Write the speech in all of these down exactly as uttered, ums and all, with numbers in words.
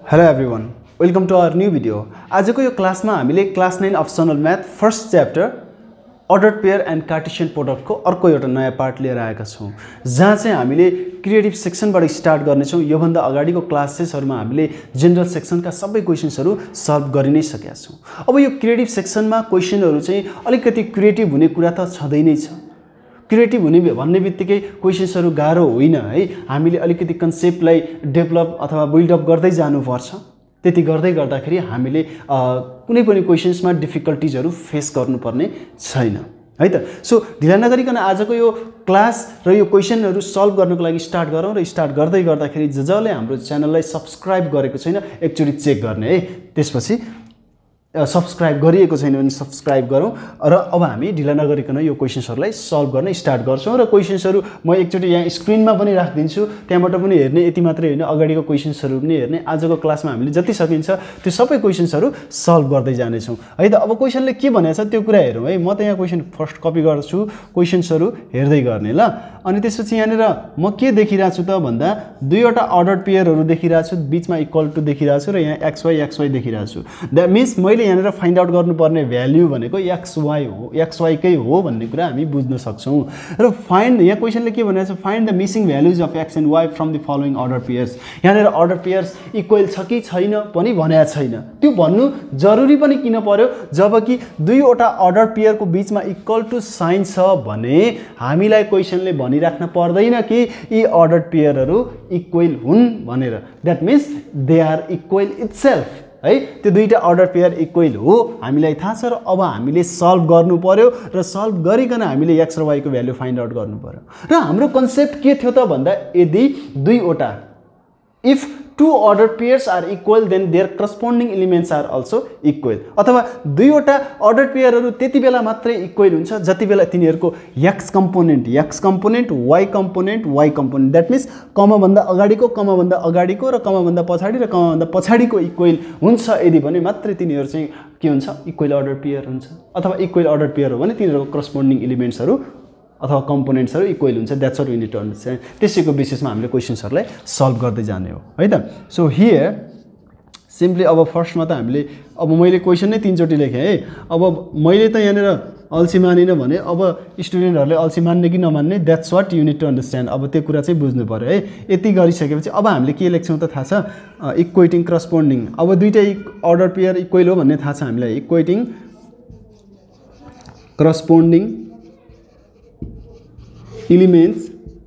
Hello everyone, welcome to our new video. आजको यो क्लासमा हामीले class nine optional math first chapter ordered pair and cartesian product को अर्को एउटा नयाँ पार्ट लिएर आएका छौं, जहाँ चाहिँ हामीले क्रिएटिभ सेक्सनबाट स्टार्ट गर्ने छौं। यो भन्दा अगाडिको क्लासेसहरुमा हामीले जनरल सेक्सनका सबै क्वेशन्सहरु सल्भ गरि नै सकेका छौं। अब यो क्रिएटिभ सेक्सनमा क्वेशनहरु चाहिँ अलिकति क्रिएटिभ हुने कुरा त छँदै नै छ। क्रिएटिभ हुने भन्ने बित्तिकै क्वेशन्सहरु गाह्रो होइन है, हामीले अलिकति कन्सेप्टलाई डेभलप अथवा बिल्ड अप गर्दै जानुपर्छ। त्यति गर्दै गर्दाखेरि हामीले कुनै पनि क्वेशन्समा डिफिकल्टीजहरु फेस गर्नुपर्ने छैन है त। सो ढिला नगरिकन आजको यो क्लास र यो क्वेशनहरु सल्भ गर्नको लागि स्टार्ट गरौँ र स्टार्ट गर्दै गर्दाखेरि ज जले हाम्रो च्यानललाई सब्स्क्राइब गरेको छैन एकचोटी चेक गर्ने है, त्यसपछि सब्स्क्राइब गरिएको छैन भने सब्स्क्राइब गरौँ र अब हामी ढिला नगरिकन यो क्वेशन्सहरुलाई सल्भ गर्न स्टार्ट गर्छौं। र क्वेशन्सहरु म एकचोटी यहाँ स्क्रिनमा पनि राखिदिन्छु, त्यहाँबाट पनि हेर्ने। यति मात्रै होइन, अगाडिको क्वेशन्सहरु पनि हेर्ने। आजको क्लासमा हामीले जति सकिन्छ त्यो सबै क्वेशन्सहरु सल्भ गर्दै जाने छौं है त। अब क्वेशनले के भनेको छ त्यो कुरा हेरौँ है। म त यहाँ क्वेशन फर्स्ट कपी गर्छु, क्वेशन्सहरु हेर्दै गर्ने ल। अनि त्यसपछि यहाँनिर म के देखिरहेको छु त भन्दा दुईवटा अर्डर्ड पेयरहरु देखिरहेको छु, बीचमा इक्वल टु देखिरहेको छु र यहाँ एक्स वाई एक्स वाई देखिरहेको छु। दैट मिन्स मैले यहाँनिर फाइन्ड आउट गर्नुपर्ने भ्यालु भनेको एक्स वाई हो, एक्स वाई कै हो भन्ने कुरा हामी बुझ्न सक्छौं। र फाइन्ड, यहाँ क्वेशनले के भनेको छ, find the missing values of x and Y from the following ordered pairs. यहाँनिर अर्डर पेयर्स इक्वल छ कि छैन पनि भनेको छैन। त्यो भन्नु जरुरी पनि किन पर्यो, जबकि दुईवटा अर्डर पेयरको बीचमा इक्वल टु साइन छ भने हामीलाई क्वेशनले भनिराख्न पर्दैन कि यी अर्डर पेयरहरु इक्वल हुन् भनेर। That means they are equal itself है। त्यो दुईटा अर्डर पेयर इक्वल हो हामीलाई थाहा छ र अब हामीले सल्भ गर्नु पर्यो र सल्भ गरिकन हामीले एक्स र वाई को भ्यालु फाइन्ड आउट गर्नु पर्यो। र हाम्रो कन्सेप्ट के थियो त भन्दा यदि दुईवटा if two order pairs are equal then their corresponding elements are also equal, अथवा दुईवटा अर्डर पेयरहरु त्यति बेला मात्रै इक्वल हुन्छ जति बेला तिनीहरुको x component x component y component y component, that means comma भन्दा अगाडिको कमा भन्दा अगाडिको र कमा भन्दा पछाडी र कमा भन्दा पछाडीको इक्वल हुन्छ। यदि भने मात्रै तिनीहरु चाहिँ के हुन्छ, इक्वल अर्डर पेयर हुन्छ। अथवा इक्वल अर्डर पेयर हो भने तिनीहरुको करस्पोन्डिङ एलिमेन्ट्सहरु अथवा कम्पोनेन्ट्सहरु इक्वल हुन्छ। That's what we need to understand. त्यसैको बेसिसमा हामीले क्वेशन्सहरुलाई सल्भ गर्दै जाने हो है त। सो हियर सिम्पली अब फर्स्टमा त हामीले अब मैले क्वेशन नै तीनचोटी लेखेँ है। अब मैले त यहाँनिर अल्छी मानिन भने अब स्टुडेन्टहरुले अल्छी मान्ने कि नमान्ने, that's what you need to understand. अब त्यो कुरा चाहिँ बुझ्नु पर्यो है। यति गरिसकेपछि अब हामीले के लेख्छौं त थाहा छ, इक्वेटिङ करस्पोन्डिङ। अब दुईटा अर्डर पेयर इक्वल हो भन्ने थाहा छ हामीलाई। Equating corresponding elements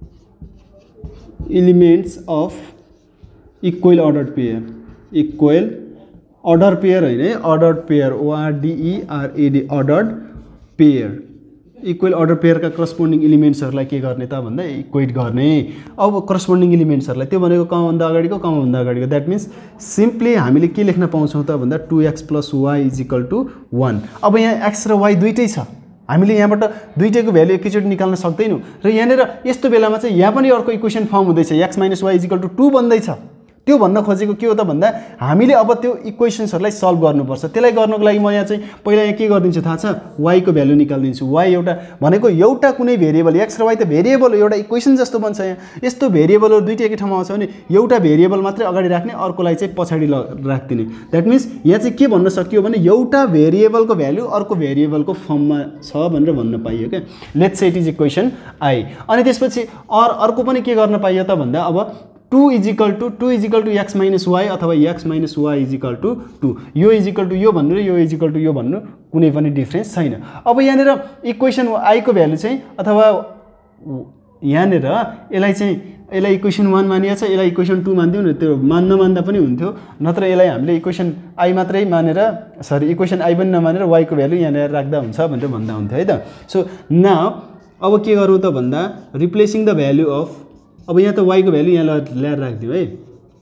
elements of equal ordered pair, equal order pair हैन, ordered pair, O R D E R A D, ordered pair, equal ordered पेयरका करस्पोन्डिङ एलिमेन्ट्सहरुलाई के गर्ने त भन्दा इक्वेट गर्ने। अब करस्पोन्डिङ एलिमेन्ट्सहरुलाई त्यो भनेको कमा भन्दा अगाडिको कमा भन्दा अगाडिको, दैट मिन्स सिम्पली हामीले के लेख्न पाउँछौं त भन्दा two X plus Y is equal to one. अब यहाँ x र y दुईटै छ, हामीले यहाँबाट दुईटैको भ्यालु एकैचोटी निकाल्न सक्दैनौं। र यहाँनिर यस्तो बेलामा चाहिँ यहाँ पनि अर्को इक्वेसन फर्म हुँदैछ, x minus Y is equal to two बन्दैछ। त्यो भन्न खोजेको के हो त भन्दा हामीले अब त्यो इक्वेसन्सहरुलाई सल्भ गर्नुपर्छ। त्यसलाई गर्नको लागि म यहाँ चाहिँ पहिला यहाँ के गर्दिन्छु थाहा छ, y को भ्यालु निकाल्दिन्छु। y एउटा भनेको एउटा कुनै भेरिएबल, x र y त भेरिएबल हो, एउटा इक्वेसन जस्तो बन्छ। यहाँ यस्तो भेरिएबलहरु दुईटै एकै ठाउँमा आउँछ भने एउटा भेरिएबल मात्रै अगाडि राख्ने, अर्कोलाई चाहिँ पछाडी राख्दिने। दैट मिन्स यहाँ चाहिँ के भन्न सकियो भने एउटा भेरिएबलको भ्यालु अर्को भेरिएबलको फर्ममा छ भनेर भन्न पाइयो के। Let's say it is equation i। अनि त्यसपछि अर अर्को पनि के गर्न पाइयो त भन्दा अब two is equal to two is equal to x minus Y अथवा X minus Y is equal to two. यो इज इक्वल टू यो भन्नु र यो इज इक्वल टू यो भन्नु कुनै पनि डिफरेन्स छैन। अब यहाँनिर इक्वेसन आई को भ्यालु चाहिँ अथवा यहाँनिर यसलाई चाहिँ यसलाई इक्वेसन वान मानिएको छ, यसलाई इक्वेसन टू मान्दियौ न, त्यो मान्न मान्दा पनि हुन्थ्यो। नत्र यसलाई हामीले इक्वेसन आई मात्रै मानेर सरी इक्वेसन आई पनि नमानेर वाई को भ्यालु यहाँनिर राख्दा हुन्छ भनेर भन्दा हुन्थ्यो है त। सो नाउ अब के गरौँ त भन्दा रिप्लेसिङ द भ्यालु अफ, अब यहाँ त y को भ्यालु यहाँ ल्याएर राखिदिउँ है।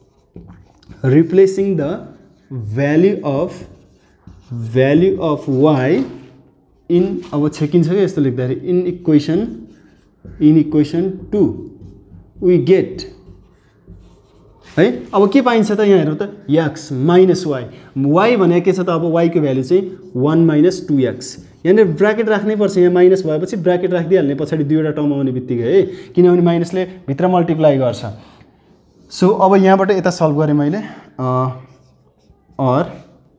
Replacing the value of value of y in, अब छेकिन्छ क्या यस्तो लेख्दाखेरि, in equation in equation two we get है। अब के पाइन्छ त यहाँ हेरौँ त, x माइनस वाई। y भनेको के छ त, अब y को भ्यालु चाहिँ वन माइनस टू एक्स। यहाँनिर ब्राकेट राख्नै पर्छ, यहाँ माइनस भएपछि ब्राकेट राखिदिइहाल्ने पछाडि दुईवटा टर्म आउने बित्तिकै है, किनभने माइनसले भित्र मल्टिप्लाई गर्छ। सो अब यहाँबाट यता सल्भ गरेँ मैले। अर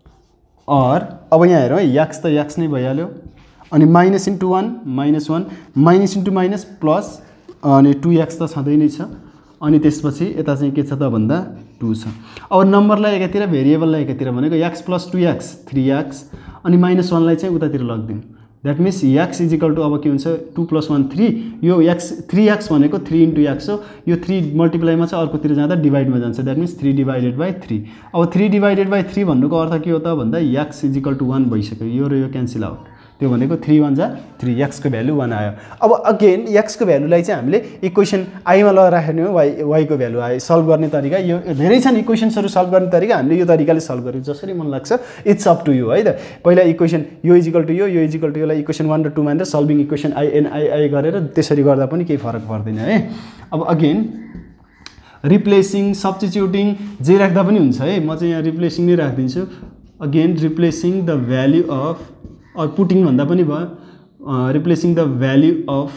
अर अब यहाँ हेरौँ है एक्स त एक्स नै भइहाल्यो अनि minus into one minus one minus into minus plus अनि टू एक्स त छँदै नै छ अनि त्यसपछि यता चाहिँ के छ त भन्दा टू छ। अब नम्बरलाई एकातिर भेरिएबललाई एकातिर भनेको X plus two X three X अनि माइनस वानलाई चाहिँ उतातिर लगिदिउँ that means X is equal to अब के हुन्छ टू प्लस वान थ्री यो एक्स थ्री एक्स भनेको थ्री इन्टु एक्स हो यो थ्री मल्टिप्लाईमा चाहिँ अर्कोतिर जाँदा डिभाइडमा जान्छ that means three divided by three. अब थ्री डिभाइडेड बाई थ्री भन्नुको अर्थ के हो त भन्दा X is equal to one भइसक्यो यो र यो क्यान्सल आउट त्यो भनेको थ्री वान जा थ्री एक्सको भ्यालु वान आयो। अब अगेन एक्सको भ्यालुलाई चाहिँ हामीले इक्वेसन आईमा लगेर राख्ने हो वाइ वाईको भ्यालु आयो सल्भ गर्ने तरिका यो धेरै छन् इक्वेसन्सहरू सल्भ गर्ने तरिका हामीले यो तरिकाले सल्भ गर्यौँ जसरी मन लाग्छ इट्स अप टु यु है त। पहिला इक्वेसन यो इजिकल टु यो यो इजिकल टु योलाई इक्वेसन वान र टू मानेर सल्भिङ इक्वेसन आइएनआइआई गरेर त्यसरी गर्दा पनि केही फरक पर्दैन है। अब अगेन रिप्लेसिङ सब्स्टिट्युटिङ जे राख्दा पनि हुन्छ है म चाहिँ यहाँ रिप्लेसिङ नै राखिदिन्छु। Again replacing the value of और पुटिङ भन्दा पनि भयो replacing the value of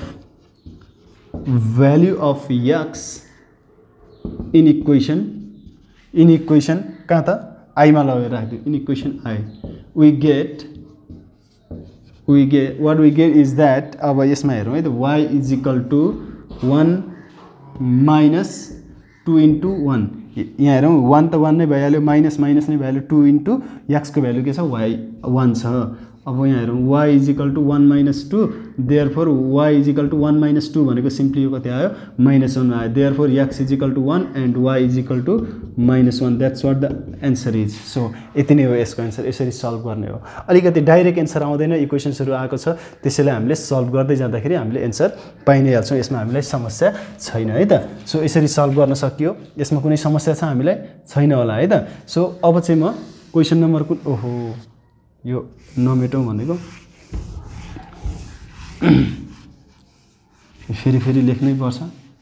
value of x in equation in equation कहाँ त आईमा लगेर राखिदियो in equation I we get we get what we get is that अब यसमा हेरौँ है त Y is equal to one minus two into one यहाँ हेरौँ वान त वान नै भइहाल्यो माइनस माइनस नै भइहाल्यो टू इन्टु एक्सको भ्यालु के छ वाइ वान छ। अब यहाँ हेरौँ y is equal to one minus two therefore y is equal to one minus two भनेको सिम्पली यो कति आयो माइनस वान आयो therefore x is equal to one and y is equal to minus one that's what the answer is. So यति नै हो यसको answer यसरी सल्भ गर्ने हो। अलिकति डाइरेक्ट एन्सर आउँदैन इक्वेसन्सहरू आएको छ त्यसैले हामीले सल्भ गर्दै जाँदाखेरि हामीले एन्सर पाइ नै हाल्छौँ यसमा हामीलाई समस्या छैन है त। सो यसरी सल्भ गर्न सकियो यसमा कुनै समस्या छ हामीलाई छैन होला है त। सो अब चाहिँ म क्वेसन नम्बर कुन ओहो यो नमेटौँ भनेको फेरि फेरि लेख्नै पर्छ।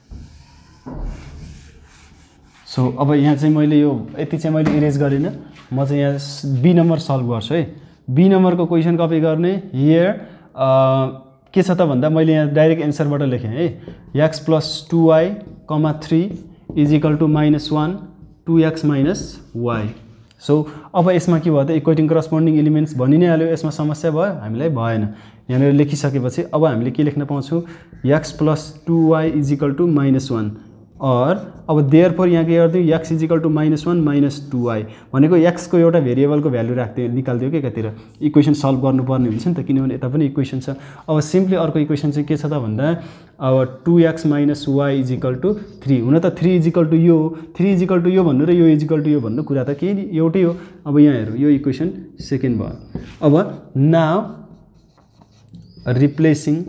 सो अब यहाँ चाहिँ मैले यो यति चाहिँ मैले इरेज गरिनँ म चाहिँ यहाँ बी नम्बर सल्भ गर्छु है। बी नम्बरको क्वेसन कपी गर्ने हियर के छ त भन्दा मैले यहाँ डाइरेक्ट एन्सरबाट लेखेँ है X plus two Y comma three is equal to minus one two x minus Y. So अब यसमा के भयो त इक्वेटिङ करस्पोन्डिङ एलिमेन्ट्स भनि नै हाल्यो यसमा समस्या भयो हामीलाई भएन यहाँनिर लेखिसकेपछि अब हामीले के लेख्न पाउँछौँ X plus two Y is equal to minus one और अब देयरफोर यहाँ के गरिदिउँ X is equal to minus one minus two Y भनेको एक्सको एउटा भेरिएबलको भ्यालु राख्दै निकालिदियो कि एकातिर इक्वेसन सल्भ गर्नुपर्ने हुन्छ नि त किनभने यता पनि इक्वेसन छ। अब सिम्पली अर्को इक्वेसन चाहिँ के छ त भन्दा अब two x minus Y is equal to three हुन त थ्री इज इक्वल टू यो थ्री इज इक्वल टू यो भन्नु र यो इज इक्वल टू यो भन्नु कुरा त केही एउटै हो। अब यहाँ हेरौँ यो इक्वेसन सेकेन्ड भयो। अब नाउ रिप्लेसिङ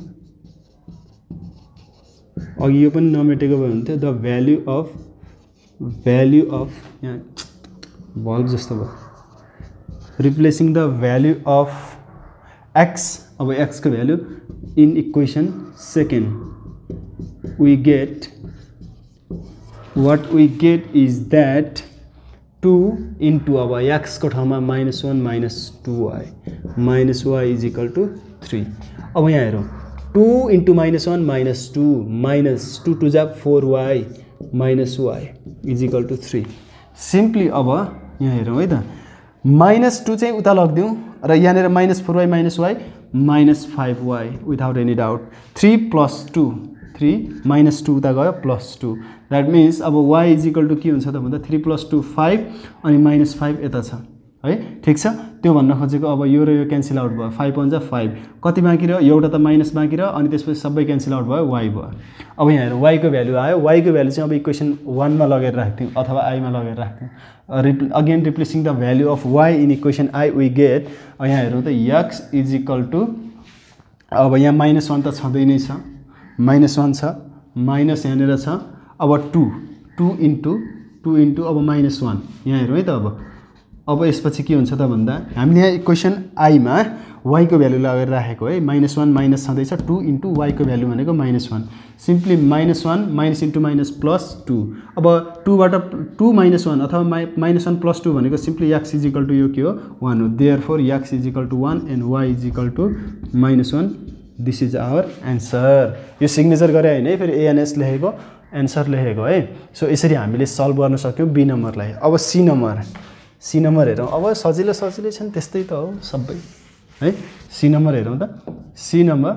अघि यो पनि नमेटेको भयो हुन्थ्यो the value of value of यहाँ बल्ब जस्तो भयो replacing the value of X अब एक्सको value in equation second we get what we get is that two into अब एक्सको ठाउँमा minus one minus two Y minus Y is equal to three. अब यहाँ हेरौँ two into minus one minus two minus two two जा four Y minus Y is equal to three. Simply अब यहाँ हेरौँ है त माइनस टू चाहिँ उता लगिदिउँ र यहाँनिर minus four Y minus Y minus five Y without any doubt three plus two three minus two उता गयो प्लस टू द्याट मिन्स अब वाई इज इक्वल टू के हुन्छ त भन्दा थ्री प्लस टू फाइभ अनि माइनस फाइभ यता छ है ठिक छ। त्यो भन्न खोजेको अब यो र यो क्यान्सल आउट भयो फाइभ वान जा फाइभ कति बाँकी रह्यो एउटा त माइनस बाँकी रह्यो अनि त्यसपछि सबै क्यान्सल आउट भयो वाई भयो। अब यहाँ हेरौँ वाईको भ्यालु आयो वाईको भ्यालु चाहिँ अब इक्वेसन वानमा लगेर राख्थ्यौँ अथवा आईमा लगेर राख्थ्यौँ रिप् again replacing the value of Y in equation I we get यहाँ हेरौँ त एक्स इज इक्वल टू अब यहाँ माइनस वान त छँदै नै छ माइनस वान छ माइनस यहाँनिर छ अब two two into two into अब माइनस वान यहाँ हेरौँ है त अब अब यसपछि के हुन्छ त भन्दा हामीले यहाँ इक्वेसन आईमा वाईको भ्यालु लगेर राखेको है माइनस वान माइनस छँदैछ टू इन्टु वाईको भ्यालु भनेको minus one simply minus one minus into minus plus two अब टूबाट टू माइनस वान अथवा माइ माइनस वान प्लस टू भनेको simply X is equal to यो के हो वान हो therefore X is equal to one and Y is equal to minus one this is our answer. यो सिग्नेचर गरे होइन है फेरि एएनएस लेखेको एन्सर लेखेको है। सो यसरी हामीले सल्भ गर्न सक्यौँ बी नम्बरलाई। अब सी नम्बर सी नम्बर हेरौँ अब सजिलो सजिलै छन् त्यस्तै त हो सबै है सी नम्बर हेरौँ त सी नम्बर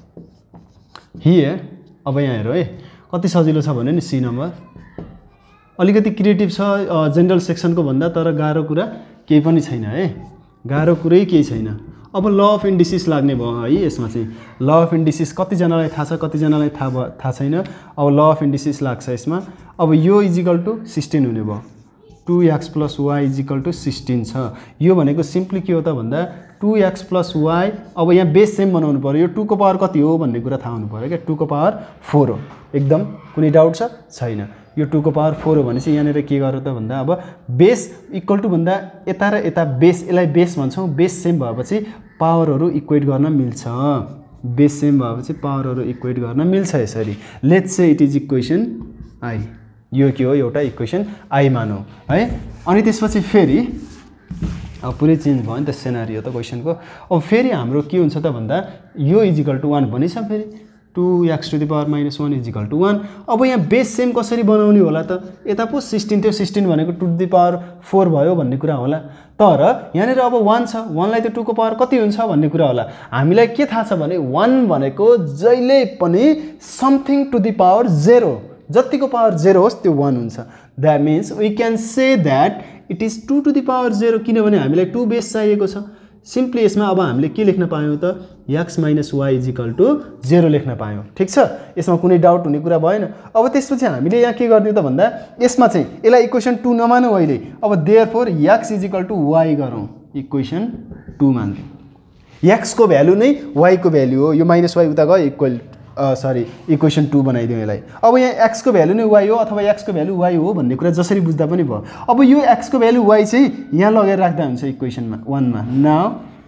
हियर अब यहाँ हेरौँ है कति सजिलो छ भने नि सी नम्बर अलिकति क्रिएटिभ छ जेनरल सेक्सनको भन्दा तर गाह्रो कुरा केही पनि छैन है गाह्रो कुरै केही छैन अब ल अफ इन्डिसिस लाग्ने भयो है यसमा चाहिँ ल अफ इन्डिसिस कतिजनालाई थाहा छ कतिजनालाई थाहा थाहा छैन अब ल अफ इन्डिसिस लाग्छ यसमा अब यो इजिकल टु सिक्सटिन हुने भयो two X plus Y is equal to sixteen छ यो भनेको सिम्पली के हो त भन्दा टू एक्स प्लस वाई अब यहाँ बेस सेम बनाउनु पर्यो यो टू को पावर कति हो भन्ने कुरा थाहा हुनु पर्यो क्या टू को पावर फोर हो एकदम कुनै डाउट छ छैन यो टू को पावर फोर हो भनेपछि यहाँनिर के गर्यो त भन्दा अब बेस इक्वल टू भन्दा यता र यता बेस यसलाई बेस भन्छौँ बेस सेम भएपछि पावरहरू इक्वेट गर्न मिल्छ बेस सेम भएपछि पावरहरू इक्वेट गर्न मिल्छ यसरी let's say it is equation I यो के हो एउटा इक्वेसन आई मानौँ है अनि त्यसपछि फेरि अब पुरै चेन्ज भयो नि त सेनारियो त क्वेसनको अब फेरि हाम्रो के हुन्छ त भन्दा यो इजिकल टु वान भनिछ फेरि two X to the power minus one is equal to one अब यहाँ बेस सेम कसरी बनाउने होला त यता पो सिक्सटिन थियो सिक्सटिन भनेको टू द पावर फोर भयो भन्ने कुरा होला तर यहाँनिर अब वान छ वानलाई त टूको पावर कति हुन्छ भन्ने कुरा होला हामीलाई के थाहा छ भने वान भनेको जहिले पनि something to the power zero जतिको पावर जेरो होस् त्यो वान हुन्छ that means we can say that it is two two the power zero किनभने हामीलाई टू बेस चाहिएको छ सिम्पली यसमा अब हामीले के लेख्न पायौँ त x minus y is equal to zero लेख्न पायौँ ठिक छ यसमा कुनै डाउट हुने कुरा भएन अब त्यसपछि हामीले यहाँ के गरिदिउँ त भन्दा यसमा चाहिँ यसलाई इक्वेसन टू नमानौँ अहिले अब therefore x is equal to y गरौँ इक्वेसन टू मान्दिउँ एक्सको भ्यालु नै वाईको भ्यालु हो यो माइनस वाई उता गयो इक्वल सरी इक्वेसन टू बनाइदिउँ यसलाई अब यहाँ एक्सको भ्यालु नै वाई हो अथवा एक्सको भ्यालु वाई हो भन्ने कुरा जसरी बुझ्दा पनि भयो अब यो एक्सको भ्यालु वाई चाहिँ यहाँ लगेर राख्दा हुन्छ इक्वेसनमा वानमा नाउ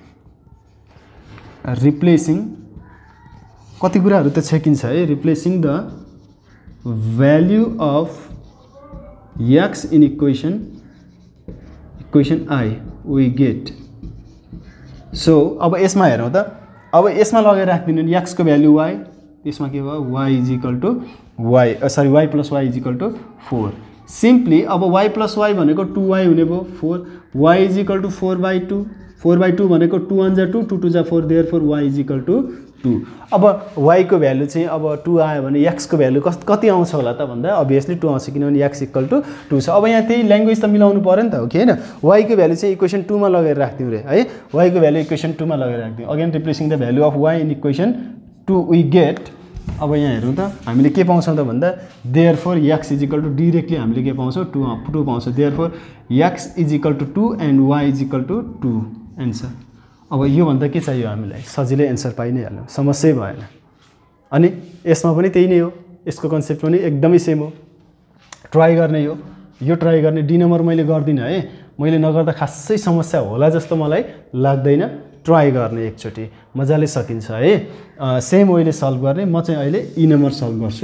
रिप्लेसिङ कति कुराहरू त छेकिन्छ है replacing the value of x in equation equation I we get so अब यसमा हेरौँ त अब यसमा लगेर राखिदिनु नि एक्सको भ्यालु वाई त्यसमा के भयो y is equal to y sorry y plus Y is equal to four simply अब वाई प्लस वाई भनेको टू वाई हुने भयो four y is equal to four by two four by two भनेको two one जा two two two जा four therefore y is equal to two अब वाईको value चाहिँ अब टू आयो भने एक्सको भ्यालु कस कति आउँछ होला त भन्दा अभियसली टू आउँछ किनभने एक्स इक्वल टु टू छ अब यहाँ त्यही ल्याङ्ग्वेज त मिलाउनु पऱ्यो नि त हो कि होइन वाईको भ्यालु चाहिँ इक्वेसन टूमा लगेर राखिदिउँ रे है वाईको भ्यालु इक्वेसन टूमा लगेर राखिदिउँ again replacing the value of Y in equation two we get अब यहाँ हेरौँ त हामीले के पाउँछौँ त भन्दा therefore x is equal to directly हामीले के पाउँछौँ टू टू पाउँछौँ therefore x is equal to two and Y is equal to two answer अब योभन्दा के चाहियो हामीलाई सजिलै एन्सर पाइ नै हाल्यो समस्या भएन अनि यसमा पनि त्यही नै हो यसको कन्सेप्ट पनि एकदमै सेम हो ट्राई गर्ने हो यो ट्राई गर्ने डी नम्बर मैले गर्दिनँ है मैले नगर्दा खासै समस्या होला जस्तो मलाई लाग्दैन ट्राई गर्ने एकचोटि मजाले सकिन्छ है सेम वेले सल्भ गर्ने म चाहिँ अहिले ई नम्बर सल्भ गर्छु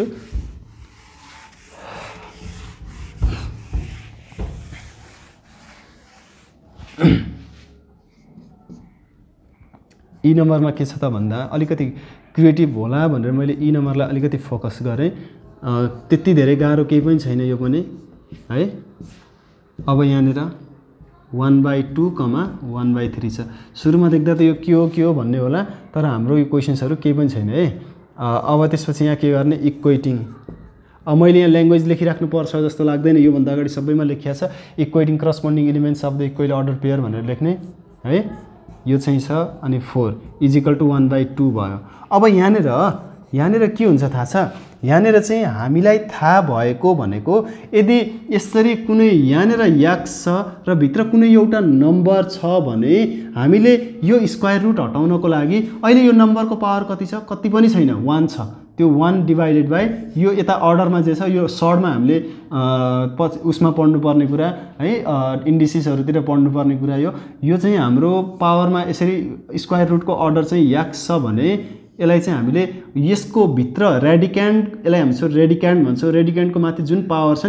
ई नम्बरमा के छ त भन्दा अलिकति क्रिएटिभ होला भनेर मैले ई नम्बरलाई अलिकति फोकस गरेँ त्यति धेरै गाह्रो केही पनि छैन यो पनि है अब यहाँनिर one by two comma one by three छ सुरुमा देख्दा त यो के हो के हो भन्ने होला तर हाम्रो यो क्वेसन्सहरू केही पनि छैन है अब त्यसपछि यहाँ के गर्ने इक्वेटिङ अब मैले यहाँ ल्याङ्ग्वेज लेखिराख्नु पर्छ जस्तो लाग्दैन योभन्दा अगाडि सबैमा लेखिया छ equating corresponding elements of the equal order pair भनेर लेख्ने है यो चाहिँ छ अनि four is equal to one by two भयो अब यहाँनिर यहाँनिर के हुन्छ थाहा छ यहाँनिर चाहिँ हामीलाई थाहा भएको भनेको यदि यसरी कुनै यहाँनिर एक्स छ र भित्र कुनै एउटा नम्बर छ भने हामीले यो स्क्वायर रुट हटाउनको लागि अहिले यो नम्बरको पावर कति छ कति पनि छैन वान छ त्यो वान डिभाइडेड बाई यो यता अर्डरमा जे छ यो सर्टमा हामीले पछि उसमा पढ्नुपर्ने कुरा है इन्डिसिसहरूतिर पढ्नुपर्ने कुरा यो यो चाहिँ हाम्रो पावरमा यसरी स्क्वायर रुटको अर्डर चाहिँ एक्स छ भने यसलाई चाहिँ हामीले यसको भित्र रेडिक्यान्ड यसलाई हामी रेडिक्यान्ड भन्छौँ रेडिक्यान्डको माथि जुन पावर छ नि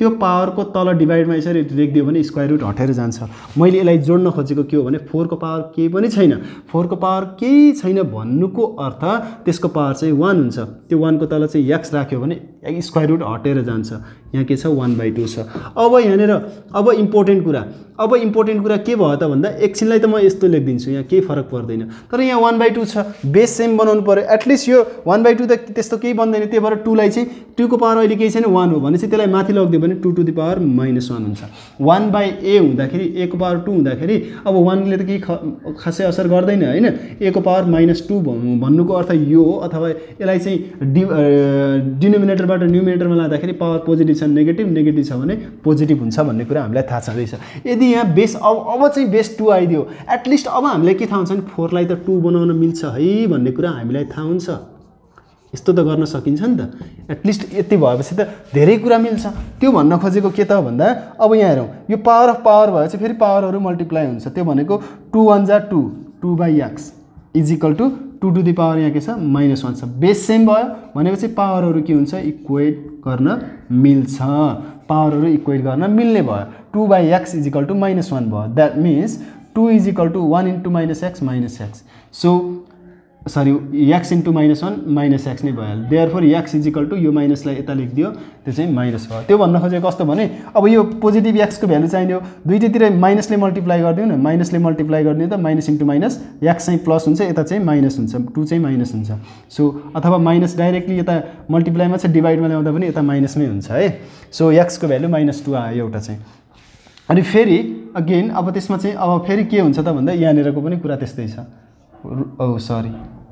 त्यो पावरको तल डिभाइडमा यसरी लेखिदियो भने स्क्वायर रुट हटेर जान्छ। मैले यसलाई जोड्न खोजेको के हो भने फोर को पावर केही पनि छैन, फोर को पावर केही छैन भन्नुको अर्थ त्यसको पावर चाहिँ वन हुन्छ। त्यो वन को तल चाहिँ एक्स राख्यो भने स्क्वायर रुट हटेर जान्छ। यहाँ के छ वन बाई टू छ। अब यहाँनिर अब इम्पोर्टेन्ट कुरा अब इम्पोर्टेन्ट कुरा के भयो त भन्दा एकछिनलाई त म यस्तो लेखिदिन्छु, यहाँ केही फरक पर्दैन, तर यहाँ वन बाई टू छ, बेस सेम बनाउनु पऱ्यो। एटलिस्ट यो वन बाई टू त त्यस्तो केही बन्दैन, त्यही भएर टूलाई चाहिँ टू को पावर अहिले केही छैन वन हो भनेपछि त्यसलाई माथि लगिदियो भने two two the power minus one हुन्छ। वन बाई ए हुँदाखेरि ए को पावर टू हुँदाखेरि अब वानले त केही खासै असर गर्दैन होइन। ए को पावर माइनस टू भन्नुको अर्थ यो हो, अथवा यसलाई चाहिँ डि डिनोमिनेटरबाट न्युमिनेटरमा लाँदाखेरि पावर पोजिटिभ छ नेगेटिभ नेगेटिभ छ भने पोजिटिभ हुन्छ भन्ने कुरा हामीलाई थाहा छँदैछ। यदि यहाँ बेस अब अब चाहिँ बेस टू आइदियो, एटलिस्ट अब हामीलाई के थाहा हुन्छ भने फोरलाई त टू बनाउन मिल्छ है भन्ने कुरा हामीलाई थाहा हुन्छ। यस्तो त गर्न सकिन्छ नि त, एटलिस्ट यति भएपछि त धेरै कुरा मिल्छ। त्यो भन्न खोजेको के त भन्दा अब यहाँ हेरौँ, यो पावर अफ पावर भएपछि फेरि पावरहरू मल्टिप्लाई हुन्छ। त्यो भनेको टू वान जा two, two by x is equal to two to the power यहाँ के छ माइनस वान छ। बेस सेम भयो भनेपछि पावरहरू के हुन्छ इक्वेट गर्न मिल्छ, पावरहरू इक्वेट गर्न मिल्ने भयो। Two by x is equal to minus one भयो। That means two is equal to one into minus x minus x. So sorry x into minus one minus x नै भयो। देयरफोर एक्स इजिकल टू यो माइनसलाई यता लेखिदियो, त्यो चाहिँ माइनस भयो। त्यो भन्न खोजेको कस्तो भने अब यो पोजिटिभ एक्सको भ्यालु चाहिने हो, दुईटैतिर माइनसले मल्टिप्लाई गरिदिउँ न, माइनसले मल्टिप्लाई गरिदियो त माइनस इन्टू माइनस एक्स चाहिँ प्लस हुन्छ, यता चाहिँ माइनस हुन्छ, टू चाहिँ माइनस हुन्छ। सो अथवा माइनस डाइरेक्टली यता मल्टिप्लाईमा चाहिँ डिभाइडमा ल्याउँदा पनि यता माइनस नै हुन्छ है। सो एक्सको भ्यालु माइनस टू आयो एउटा चाहिँ। अनि फेरि अगेन अब त्यसमा चाहिँ अब फेरि के हुन्छ त भन्दा यहाँनिरको पनि कुरा त्यस्तै छ। ओ सरी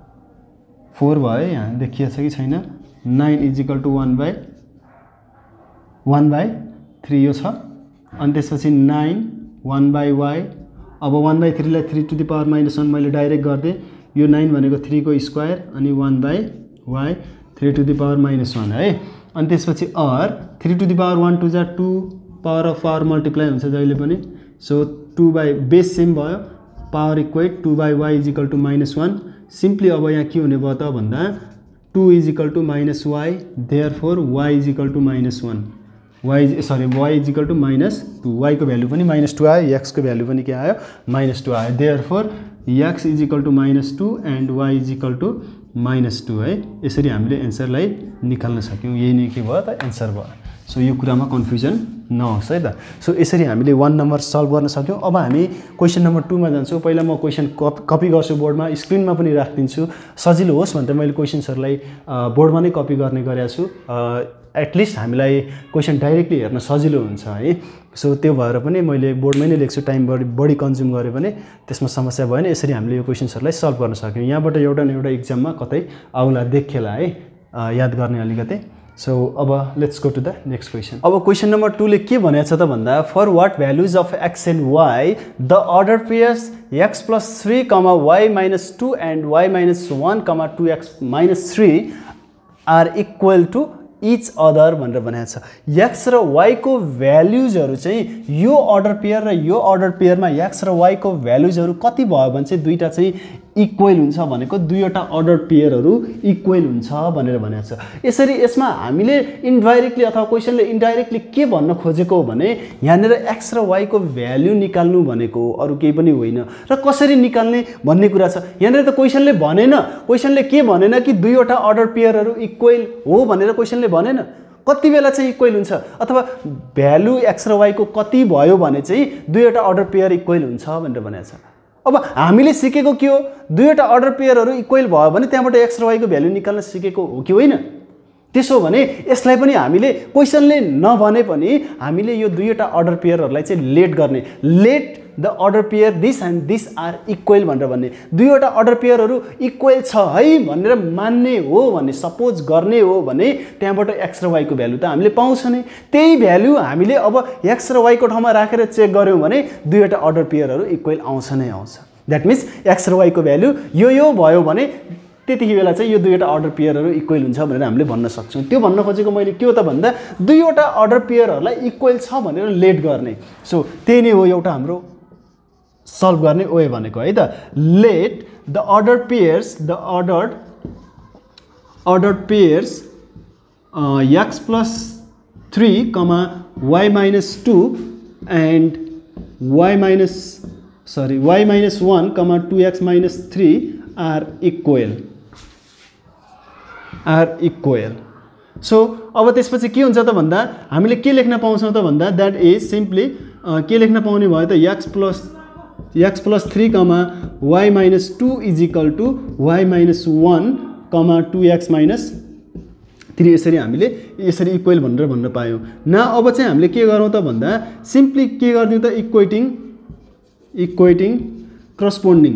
फोर भयो, यहाँ देखिएको छ कि छैन, nine is equal to one by one by three यो छ। अनि त्यसपछि नाइन वान बाई वाई, अब वान बाई थ्रीलाई three to the power minus one मैले डाइरेक्ट गरिदिएँ। यो नाइन भनेको थ्री को स्क्वायर अनि one by y three to the power minus one है। अनि त्यसपछि or three to the power one two जा two, power of power multiply हुन्छ जहिले पनि। So two by base same भयो, power equate two by y is equal to minus one. Simply अब यहाँ के हुने भयो त भन्दा two is equal to minus y, therefore y is equal to minus one, y sorry y is equal to minus two. Y को value पनि माइनस टू आयो, एक्स को भ्यालु पनि के आयो माइनस टू आयो। Therefore x is equal to minus two and y is equal to minus two है। यसरी हामीले एन्सरलाई निकाल्न सक्यौँ। यही नै के भयो त एन्सर भयो। सो यो कुरामा कन्फ्युजन नहोस् है त। सो यसरी हामीले वान नम्बर सल्भ गर्न सक्यौँ। अब हामी क्वेसन नम्बर टूमा जान्छौँ। पहिला म क्वेसन कपी कपी गर्छु बोर्डमा, स्क्रिनमा पनि राखिदिन्छु, सजिलो होस् भनेर मैले क्वेसन्सहरूलाई बोर्डमा नै कपी गर्ने गरेको छु। एटलिस्ट हामीलाई क्वेसन डाइरेक्टली हेर्न सजिलो हुन्छ है। सो त्यो भएर पनि मैले बोर्डमै नै लेख्छु, टाइम बढी बढी कन्ज्युम गऱ्यो भने त्यसमा समस्या भएन। यसरी हामीले यो क्वेसन्सहरूलाई सल्भ गर्न सक्यौँ। यहाँबाट एउटा न एउटा इक्जाममा कतै आउला देखेला है, याद गर्ने अलिकति। सो अब let's go to the next question. अब क्वेसन नम्बर टूले के भनेको छ त भन्दा for what values of x and y the order pairs x plus three comma y minus two and y minus one comma two x minus three are equal to each other भनेर भनेको छ। X र वाईको भ्याल्युजहरू चाहिँ यो order pair र यो order पेयरमा x र वाईको भ्याल्युजहरू कति भयो भने चाहिँ दुईवटा चाहिँ इक्वेल हुन्छ भनेको, दुईवटा अर्डर पेयरहरू इक्वेल हुन्छ भनेर भनेको छ। यसरी यसमा हामीले इन्डाइरेक्टली अथवा क्वेसनले इन्डाइरेक्टली के भन्न खोजेको हो भने यहाँनिर एक्स र वाईको भ्याल्यु निकाल्नु भनेको अरू केही पनि होइन। र कसरी निकाल्ने भन्ने कुरा छ। यहाँनिर त क्वेसनले भनेन, क्वेसनले के भनेन कि दुईवटा अर्डर पेयरहरू इक्वेल हो भनेर क्वेसनले भनेन। कति बेला चाहिँ इक्वेल हुन्छ अथवा भ्यालु एक्स र वाईको कति भयो भने चाहिँ दुईवटा अर्डर पेयर इक्वेल हुन्छ भनेर भनेको छ। अब हामीले सिकेको के हो, दुईवटा अर्डर पेयरहरू इक्वेल भयो भने त्यहाँबाट एक्स र वाईको भ्यालु निकाल्न सिकेको हो कि होइन। त्यसो भने यसलाई पनि हामीले क्वेसनले नभने पनि हामीले यो दुईवटा अर्डर पेयरहरूलाई चाहिँ लेट गर्ने, let the order pair this and this are equal भनेर भन्ने। दुईवटा अर्डर पेयरहरू इक्वेल छ है भनेर मान्ने हो भने, सपोज गर्ने हो भने त्यहाँबाट एक्स र वाईको भ्यालु त हामीले पाउँछ नै। त्यही भ्यालु हामीले अब एक्स र वाईको ठाउँमा राखेर चेक गऱ्यौँ भने दुईवटा अर्डर पेयरहरू इक्वेल आउँछ नै आउँछ। द्याट मिन्स एक्स र वाईको भ्यालु यो यो भयो भने त्यतिकै बेला चाहिँ यो दुईवटा अर्डर पेयरहरू इक्वेल हुन्छ भनेर हामीले भन्न सक्छौँ। त्यो भन्न खोजेको मैले के हो त भन्दा दुईवटा अर्डर पेयरहरूलाई इक्वेल छ भनेर लेट गर्ने। सो त्यही नै हो एउटा हाम्रो सल्भ गर्ने वे भनेको है त। Let the order pairs the order order pairs x plus three comma y minus two and y minus sorry y minus one comma two x minus three are equal are equal. So अब त्यसपछि के हुन्छ त भन्दा हामीले के लेख्न पाउँछौँ त भन्दा द्याट इज सिम्पली के लेख्न पाउने भयो त x plus x plus three comma y minus two is equal to Y minus one comma two x minus three यसरी हामीले यसरी इक्वल भनेर भन्न पायौँ न। अब चाहिँ हामीले के गरौँ त भन्दा सिम्पली के गरिदिउँ त equating equating corresponding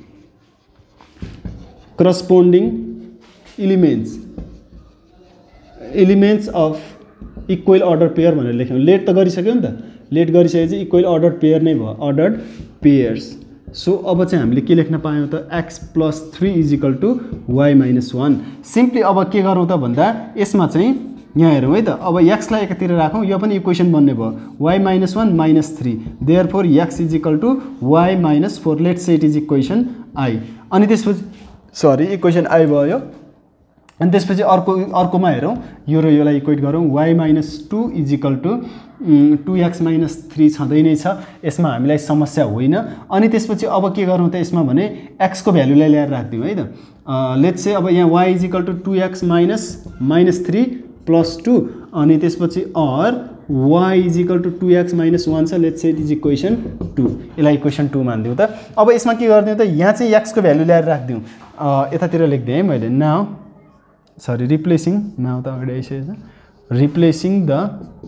corresponding elements elements of equal order pair भनेर लेख्यौँ। लेट त गरिसक्यो नि त, लेट गरिसकेपछि इक्वल अर्डर पेयर नै भयो, अर्डर्ड पेयर्स। सो अब चाहिँ हामीले के लेख्न पायौँ त x plus three is equal to Y minus one. Simply अब के गरौँ त भन्दा यसमा चाहिँ यहाँ हेरौँ है त, अब एक्सलाई एकातिर राखौँ, यो पनि इक्वेसन बन्ने भयो y minus one minus three, therefore x is equal to Y minus four, let say it is equation I. अनि त्यसपछि सरी इक्वेसन आई भयो। अनि त्यसपछि अर्को अर्कोमा हेरौँ, यो र योलाई इक्वेट गरौँ, y minus two is equal to two x minus three छँदै नै छ, यसमा हामीलाई समस्या होइन। अनि त्यसपछि अब के गरौँ त यसमा भने एक्सको भ्यालुलाई ल्याएर राखिदिउँ है त। लेट्स से अब यहाँ y is equal to two x minus minus three plus two, अनि त्यसपछि or y is equal to two x minus one छ, let's say it is equation two, यसलाई इक्वेसन टू मानिदिउँ त। अब यसमा के गरिदिउँ त यहाँ चाहिँ एक्सको भ्यालु ल्याएर राखिदिउँ, यतातिर लेखिदिएँ है मैले, now sorry replacing now the aggregation replacing the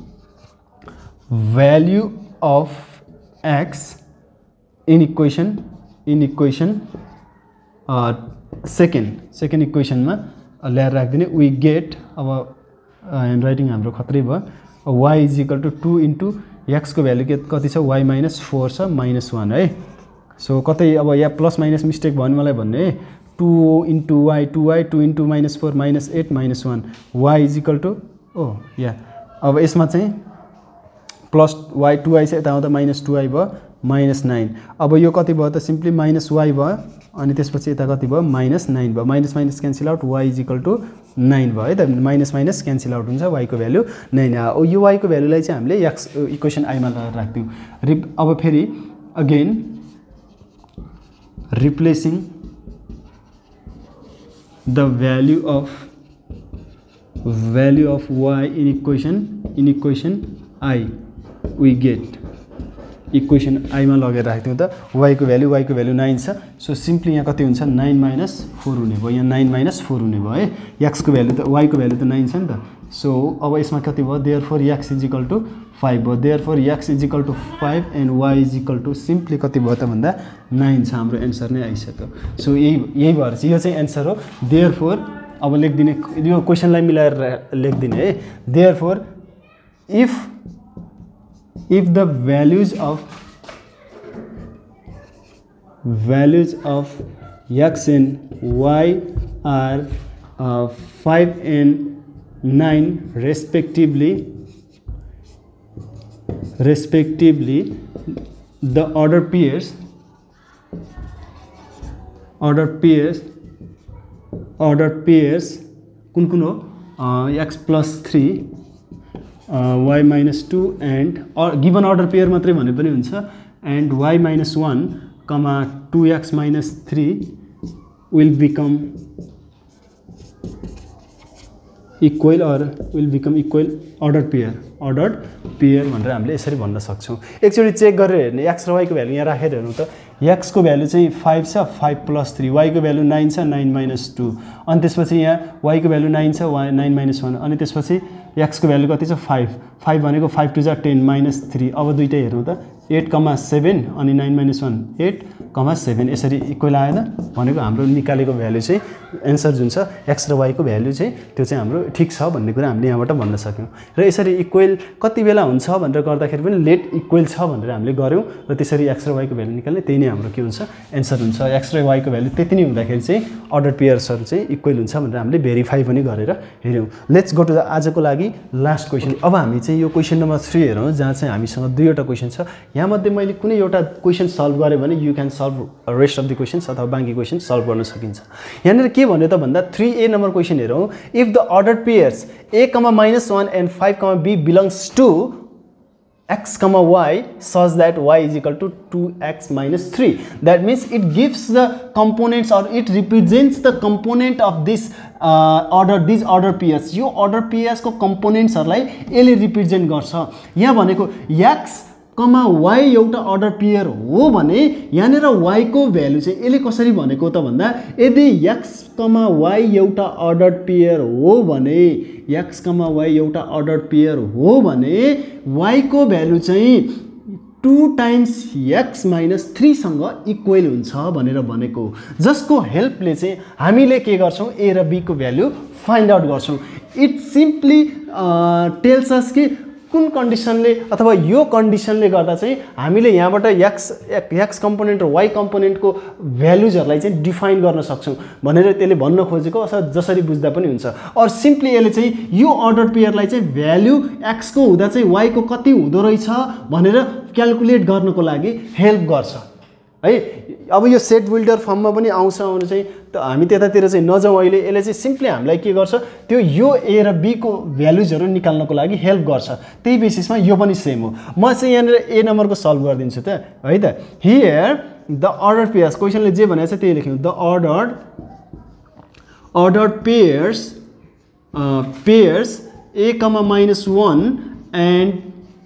value of x in equation in equation uh, second second equation ma ल्याएर राख्दिने, we get अब hand writing हाम्रो खत्रै भयो, y is equal to two into x को भ्यालु के कति छ y minus फोर छ minus वन है। सो कतै अब यहाँ प्लस माइनस मिस्टेक भयो भने मलाई भन्ने है, two into y two y two into minus four minus eight minus one y is equal to ओ या अब यसमा चाहिँ प्लस वाई टू वाई चाहिँ यता आउँदा माइनस टू वाई भयो माइनस नाइन। अब यो कति भयो त सिम्पली माइनस वाई भयो, अनि त्यसपछि यता कति भयो माइनस नाइन भयो, minus minus cancel out y is equal to nine भयो है त, माइनस माइनस क्यान्सल आउट हुन्छ, वाईको भ्यालु नाइन आयो। यो वाईको भ्यालुलाई चाहिँ हामीले एक्स इक्वेसन आईमा राख्दिउँ। रि अब फेरि again replacing the value of value of y in equation in equation I we get equation आईमा लगेर राख्दिउँ त, y को भ्यालु y को भ्यालु नाइन छ। सो सिम्पली यहाँ कति हुन्छ नाइन माइनस फोर हुने भयो, यहाँ नाइन माइनस फोर हुने भयो है, x को भ्यालु त y को भ्यालु त नाइन छ नि त। सो अब यसमा कति भयो, therefore x is equal to five भयो, therefore x is equal to five and y is equal to simply कति भयो त भन्दा नाइन छ, हाम्रो एन्सर नै आइसक्यो। सो यही यही भएर चाहिँ यो चाहिँ एन्सर हो। देयर फोर अब लेखिदिने, यो क्वेसनलाई मिलाएर लेखिदिने है, therefore if if the values of values of x and y are uh, five and nine respectively respectively the order pairs order pairs order pairs kun kun ho uh, x plus three Uh, y minus two and or given order pair मात्रै भने पनि हुन्छ, and y minus one comma two x minus three will become equal or will become equal ordered pair ordered pair भनेर हामीले यसरी भन्न सक्छौँ। एकचोटि चेक गरेर हेर्ने, x र y को भ्यालु यहाँ राखेर हेर्नु त, x को भ्यालु चाहिँ फाइभ छ, फाइभ प्लस थ्री, y को भ्यालु नाइन छ, नाइन माइनस टू, अनि त्यसपछि यहाँ y को भ्यालु नाइन छ, y नाइन माइनस वान, अनि त्यसपछि x को भ्यालु कति छ फाइभ, फाइभ भनेको फाइभ टू जा टेन माइनस थ्री, अब दुइटै हेरौँ त एट कमा सेभेन अनि nine minus one eight comma seven, यसरी इक्वल आएन भनेको हाम्रो निकालेको भ्यालु चाहिँ एन्सर जुन छ एक्स र वाईको भ्यालु चाहिँ त्यो चाहिँ हाम्रो ठिक छ भन्ने कुरा हामीले यहाँबाट भन्न सक्यौँ। र यसरी इक्वल कति बेला हुन्छ भनेर गर्दाखेरि पनि लेट इक्वल छ भनेर हामीले गऱ्यौँ र त्यसरी एक्स र वाईको भ्यालु निकाल्ने, त्यही नै हाम्रो के हुन्छ एन्सर हुन्छ। एक्स र वाईको भ्यालु त्यति नै हुँदाखेरि चाहिँ अर्डर पेयर्सहरू चाहिँ इक्वल हुन्छ भनेर हामीले भेरिफाई पनि गरेर हेऱ्यौँ। लेट्स गो टु द आजको लागि लास्ट क्वेसन। अब हामी चाहिँ यो क्वेसन नम्बर थ्री हेरौँ, जहाँ चाहिँ हामीसँग दुईवटा क्वेसन छ। यहाँमध्ये मैले कुनै एउटा क्वेसन सल्भ गरेँ भने you can solve rest of the questions अथवा बाँकी क्वेसन सल्भ गर्न सकिन्छ। यहाँनिर के भन्यो त भन्दा थ्री ए नम्बर क्वेसन हेरौँ, if the order pairs a comma minus one and five comma b belongs to x comma y such that y is equal to two x minus three. That means it gives the components or it represents the component of this uh, order, these order pairs. यो order pairs को components हरुलाई यसले represent गर्छ. यहाँ भनेको x comma y एउटा order pair हो भने यहाँनेर y को भ्यालु चाहिँ यसले कसरी भनेको त भन्दा यदि x कमा y एउटा ordered pair हो भने x कमा y एउटा ordered pair हो भने y को भ्यालु चाहिँ two times x minus three सँग इक्वल हुन्छ भनेर भनेको, जसको हेल्पले चाहिँ हामीले के गर्छौं a र b को भ्यालु फाइन्ड आउट गर्छौं. इट सिम्पली टेल्स अस कि कुन कन्डिसनले अथवा यो कन्डिसनले गर्दा चाहिँ हामीले यहाँबाट x x कम्पोनेन्ट र y कम्पोनेन्टको भ्यालुजहरुलाई चाहिँ डिफाइन गर्न सक्छौं भनेर त्यसले भन्न खोजेको अथवा जसरी बुझ्दा पनि हुन्छ. और सिम्पली यसले चाहिँ यो अर्डर पेयरलाई चाहिँ भ्यालु x को हुँदा चाहिँ y को कति हुँदो रहेछ भनेर क्याल्कुलेट गर्नको लागि हेल्प गर्छ है. अब यो सेट बिल्डर फर्ममा पनि आउँछ आउनु चाहिँ हामी त्यतातिर चाहिँ नजाउँ अहिले. यसले चाहिँ सिम्पली हामीलाई के गर्छ त्यो यो a र b को भ्यालुजहरु निकाल्नको लागि हेल्प गर्छ. त्यही बेसिसमा यो पनि सेम हो. म चाहिँ यहाँ a नम्बरको सल्भ गरिदिन्छु त है त. हियर द अर्डर पेयर्स क्वेशनले जे भनेको छ त्यही लेख्यौं. The ordered ordered pairs pairs a comma minus one and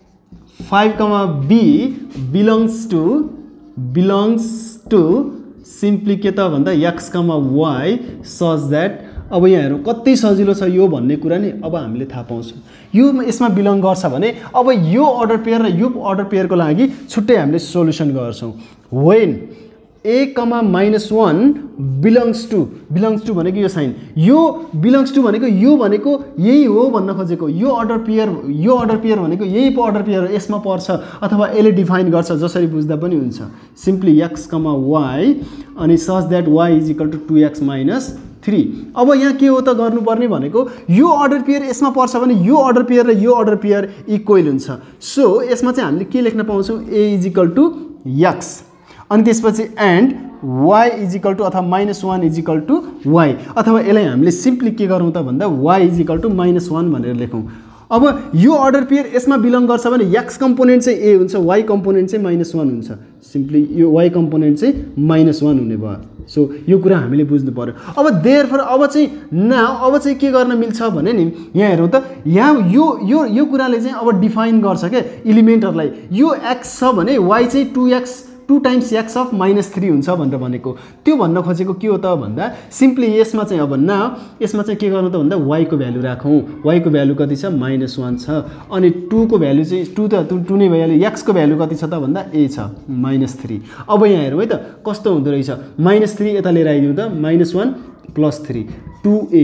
five कमा b belongs to belongs to simply के त भन्दा x comma y such that अब यहाँ हेरौं कति सजिलो छ यो भन्ने कुरा नि अब हामीले थाहा पाउँछौं. यो यसमा बिलोङ गर्छ भने अब यो अर्डर पेयर र यो अर्डर पेयरको लागि छुट्टै हामीले सोलुसन गर्छौं. when a comma minus one belongs to belongs to भनेको यो साइन यो belongs to भनेको यो भनेको यही हो भन्न खोजेको. यो अर्डर पेयर यो अर्डर पेयर भनेको यही पो अर्डर पेयर यसमा पर्छ अथवा यसले डिफाइन गर्छ जसरी बुझ्दा पनि हुन्छ. सिम्पली x कमा y अनि such that y is equal to two x minus three. अब यहाँ के हो त गर्नुपर्ने भनेको यो अर्डर पेयर यसमा पर्छ भने यो अर्डर पेयर र यो अर्डर पेयर इक्वल हुन्छ. सो यसमा चाहिँ हामीले के लेख्न पाउँछौं a is equal to x अनि त्यसपछि and y is equal to अथवा minus one is equal to y अथवा यसलाई हामीले सिम्पली के गरौँ त भन्दा y is equal to minus one भनेर लेखौँ. अब यो अर्डर पेयर यसमा बिलोङ गर्छ भने x कम्पोनेन्ट चाहिँ a हुन्छ, y कम्पोनेन्ट चाहिँ minus one हुन्छ. सिम्पली यो y कम्पोनेन्ट चाहिँ minus one हुने भयो. सो यो कुरा हामीले बुझ्नु पर्यो. अब देयरफोर अब चाहिँ नाउ अब चाहिँ के गर्न मिल्छ भने नि यहाँ हेरौँ त यहाँ यो यो यो कुराले चाहिँ अब डिफाइन गर्छ के एलिमेन्टहरुलाई. यो x छ भने y चाहिँ two x two times x of minus three हुन्छ भनेर भनेको. त्यो भन्न खोजेको के हो त भन्दा सिम्पली यसमा चाहिँ अब नाउ यसमा चाहिँ के गर्नु त भन्दा y को भ्यालु राखौं. y को भ्यालु कति छ minus one छ अनि two को भ्यालु चाहिँ two त two नै भइहाल्यो. x को भ्यालु कति छ त भन्दा a छ minus three. अब यहाँ हेरौँ है त कस्तो हुँदो रहेछ. minus three यता लिएर आइदिउँ त minus one plus three two a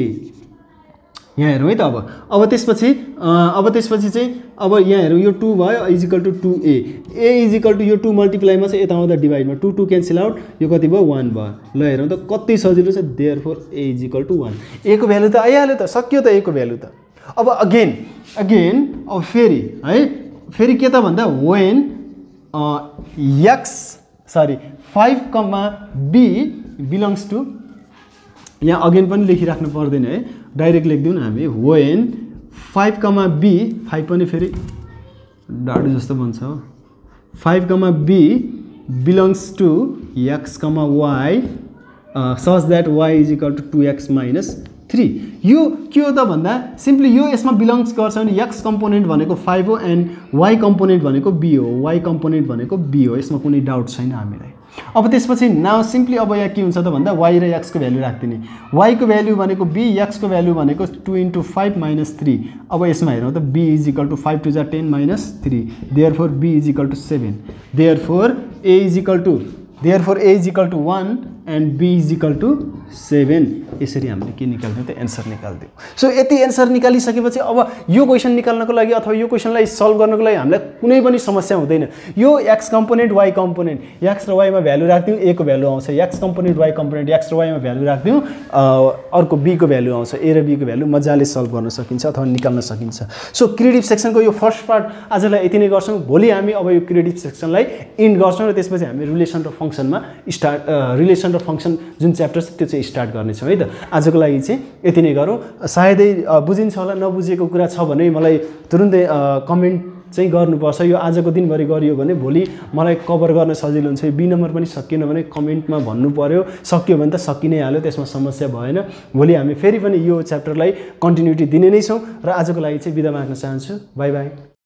यहाँ हेरौँ है त. अब अब त्यसपछि अब त्यसपछि चाहिँ अब यहाँ हेरौँ यो two भयो is equal to two a a is equal to यो two मल्टिप्लाईमा चाहिँ यता आउँदा डिभाइडमा two two क्यान्सल आउट यो कति भयो one भयो. ल हेरौँ त कति सजिलो छ. Therefore a is equal to one. a को भ्यालु त आइहाल्यो त सक्यो त a को भ्यालु त. अब अगेन अगेन अब फेरि है फेरि के त भन्दा when x sorry five b belongs to यहाँ अगेन पनि लेखिराख्नु पर्दैन है डाइरेक्ट लेख्दिउँ न हामी. when five b five पनि फेरि डाडु जस्तो बन्छ हो. five b belongs to x y uh, such that y is equal to two x minus three. यो के हो त भन्दा सिम्पली यो यसमा बिलोङ्स गर्छ भने x कम्पोनेन्ट भनेको five हो एन्ड y कम्पोनेन्ट भनेको b हो. y कम्पोनेन्ट भनेको b हो. यसमा कुनै डाउट छैन हामीलाई. अब त्यसपछि नाउ सिम्पली अब यहाँ के हुन्छ त भन्दा y र x को भ्यालु राख्दिने. y को भ्यालु भनेको b x को भ्यालु भनेको two into five minus three. अब यसमा हेरौँ त b is equal to five to the ten minus three. Therefore b is equal to seven. Therefore a is equal to therefore a is equal to one and b is equal to seven. यसरी हामीले के निकाल्दियौ त answer निकाल्दियौ. So यति answer निकालिसकेपछि अब यो क्वेशन निकाल्नको लागि अथवा यो क्वेशनलाई सल्भ गर्नको लागि हामीलाई कुनै पनि समस्या हुँदैन. यो x component y component x र y मा भ्यालु राख्दियौ a को भ्यालु आउँछ. x component y component x र y मा भ्यालु राख्दियौ अर्को b को भ्यालु आउँछ. a र b को भ्यालु मजाले सल्भ गर्न सकिन्छ अथवा निकाल्न सकिन्छ. सो क्रिएटिभ सेक्सनको यो फर्स्ट पार्ट आजलाई यति नै गर्छौं. भोलि हामी अब यो क्रिएटिभ सेक्सनलाई इन्ड गर्छौं र त्यसपछि हामी रिलेसन र फंक्सनमा स्टार्ट रिलेसन र फंक्सन जुन च्याप्टर छ त्यो चाहिँ स्टार्ट गर्नेछौं है त. आजको लागि चाहिँ यति नै गरौँ. सायदै बुझिन्छ होला, नबुझेको कुरा छ भने मलाई तुरुन्तै कमेन्ट चाहिँ गर्नुपर्छ। यो आजको दिनभरि गरियो भने भोलि मलाई कभर गर्न सजिलो हुन्छ। बी नम्बर पनि सकिएन भने कमेन्टमा भन्नु पर्यो, सकियो भने त सकि नै हाल्यो, त्यसमा समस्या भएन। भोलि हामी फेरि पनि यो च्याप्टरलाई कन्टिन्युटी दिने नै छौँ र आजको लागि चाहिँ बिदा माग्न चाहन्छु। Bye by.